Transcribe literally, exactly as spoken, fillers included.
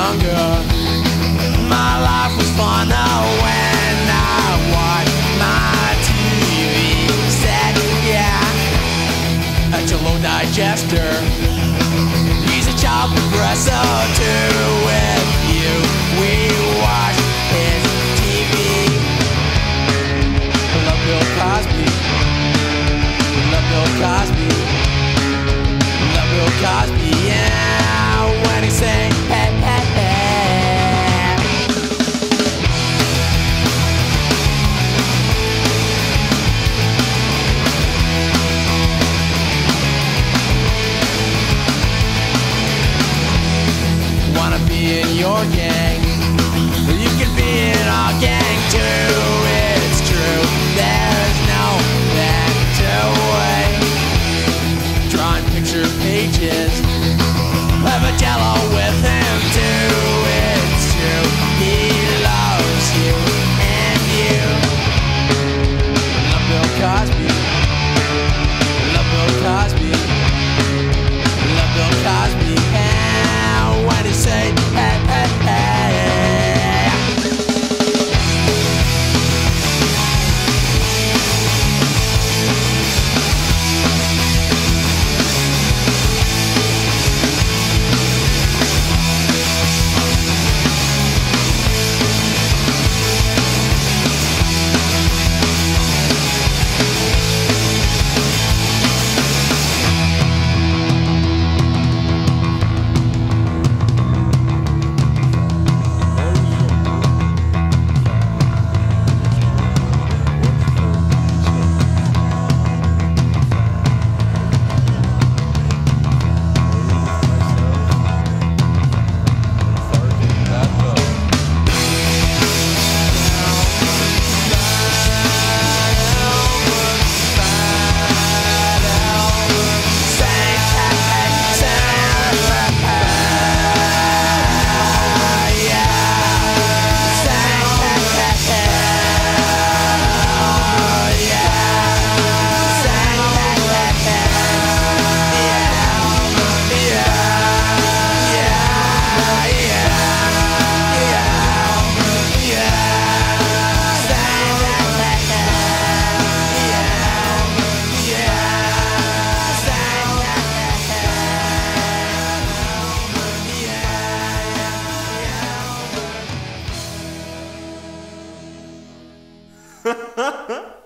younger, my life was funner when I watched my T V set. Yeah, a jello digester. He's a child progressor too. With you, we watch his T V. I love Bill Cosby. I love Bill Cosby. I love Bill Cosby. Yeah, when he sang, hey, hey, hey. Wanna be in your gang? You can be in our gang too. It's true, there's no better way. Drawing picture pages, have a jello with him too. It's true, he loves you and you. Love Bill Cosby. Love Bill Cosby. Love Bill Cosby. And when he say, hey, hey, hey. Ha ha ha!